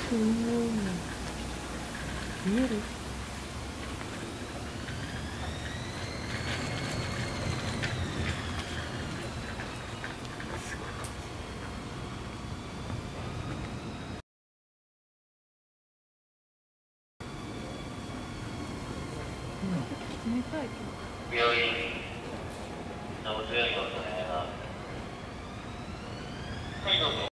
すごい。見える？冷たいけど。病院。お強いことね。はい、どうぞ。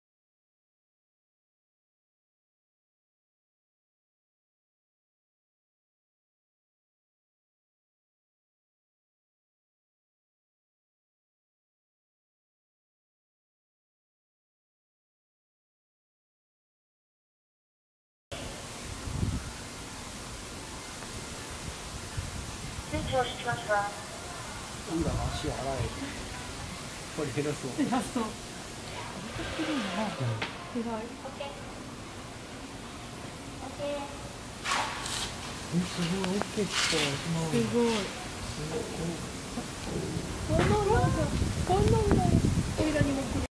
成長しました。 いいわ、足洗え。これ偉そう。 偉そう。するのな。偉い。 すごい。大きい人。 すごい。こんなんだ。こんなんだ。おいらにも来る。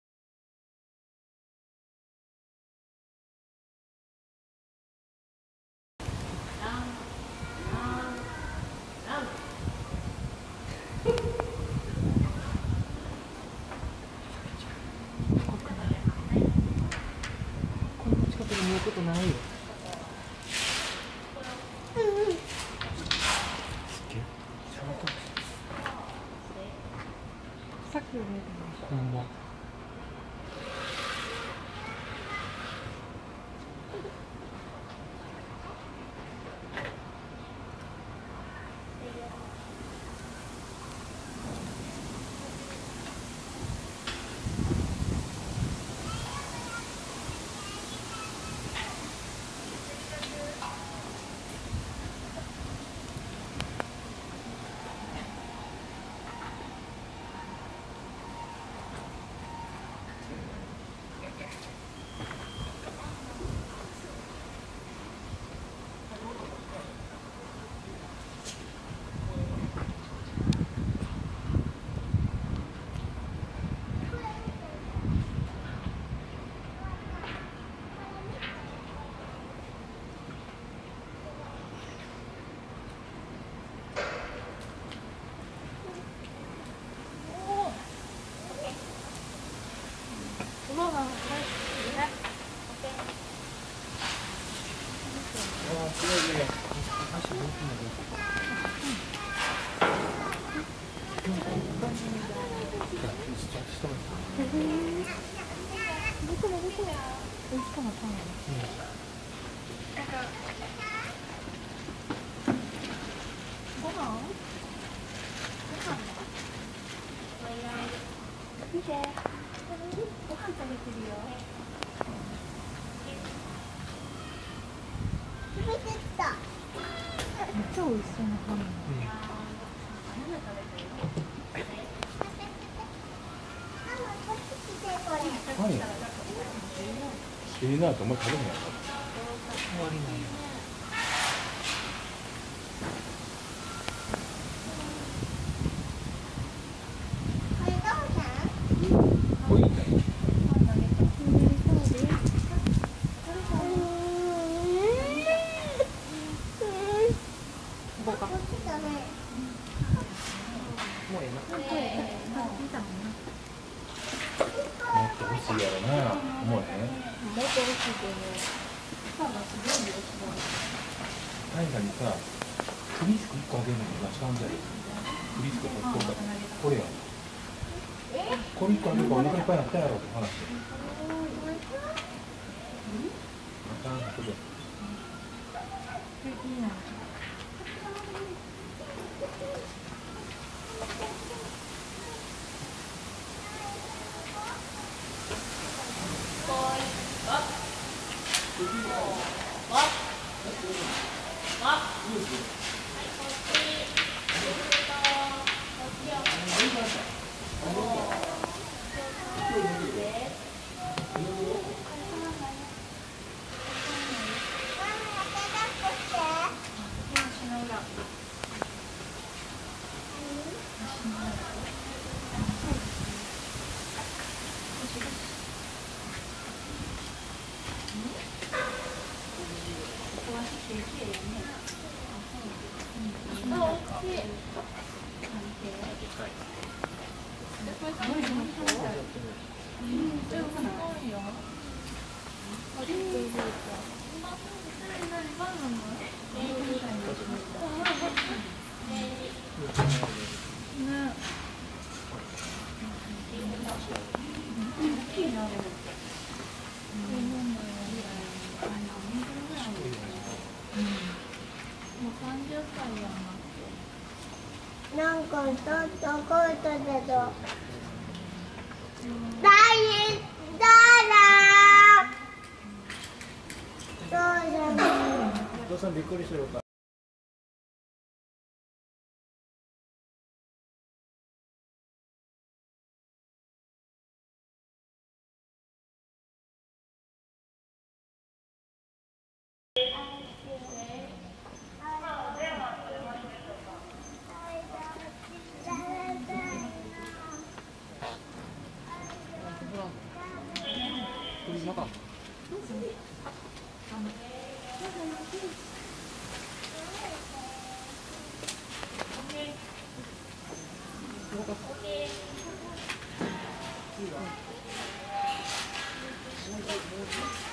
こんな近くで見ることないよ。 さっきより見えてほんま。 超美味しそうなパン。 いいなと思って食べへんやろ。終わりなんや。これいいね。もうええな。もっと欲しいやろな。思えへん。 もっと美味しいけど。 何かにさ、フリスク1個あげるのに出したんじゃない。フリスク取っとるから。これやん。これ1個あげるからお腹いっぱいになったやろって話。あかんことで。 なんかちょっとこうとだと大変だらそうじゃないお父さんびっくりするか 「